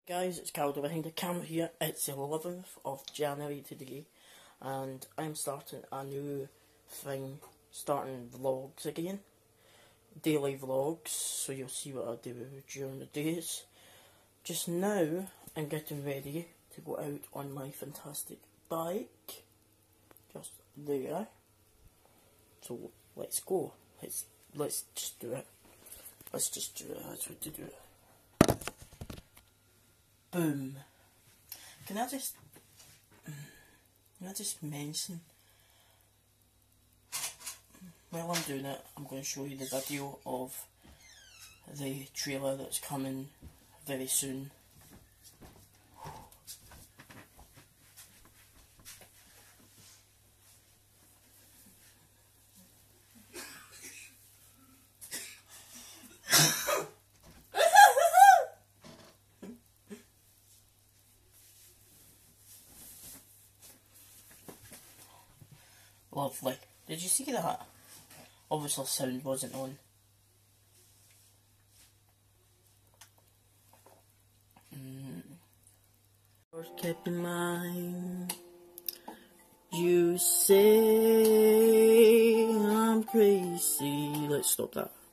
Guys, it's Calder behind the camera here. It's the 11th of January today, and I'm starting a new thing, starting vlogs again. Daily vlogs, so you'll see what I do during the days. Just now, I'm getting ready to go out on my fantastic bike. Just there. So, let's go. Let's just do it. Let's just do it. That's what to do it. Boom. Can I just mention, while I'm doing it, I'm going to show you the video of the trailer that's coming very soon. Lovely. Did you see that? Obviously sound wasn't on. Keep in mind, you say I'm crazy. Let's stop that.